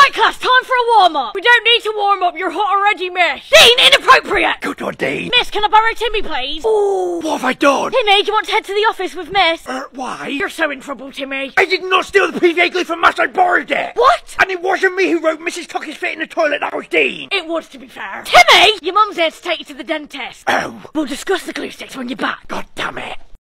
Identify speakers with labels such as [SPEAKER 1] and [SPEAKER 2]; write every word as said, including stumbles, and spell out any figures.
[SPEAKER 1] Right, class, time for a warm-up. We don't need to warm up, you're hot already, miss. Dean, inappropriate!
[SPEAKER 2] Good on, Dean.
[SPEAKER 1] Miss, can I borrow Timmy, please?
[SPEAKER 2] Ooh, what have I done?
[SPEAKER 1] Timmy, do you want to head to the office with Miss?
[SPEAKER 2] Uh, why?
[SPEAKER 1] You're so in trouble, Timmy.
[SPEAKER 2] I did not steal the P V A glue from Mass, I borrowed it.
[SPEAKER 1] What?
[SPEAKER 2] And it wasn't me who wrote Missus Tucker's fit in the toilet, that was Dean.
[SPEAKER 1] It was, to be fair. Timmy! Your mum's here to take you to the dentist.
[SPEAKER 2] Oh.
[SPEAKER 1] We'll discuss the glue sticks when you're back.
[SPEAKER 2] God damn it.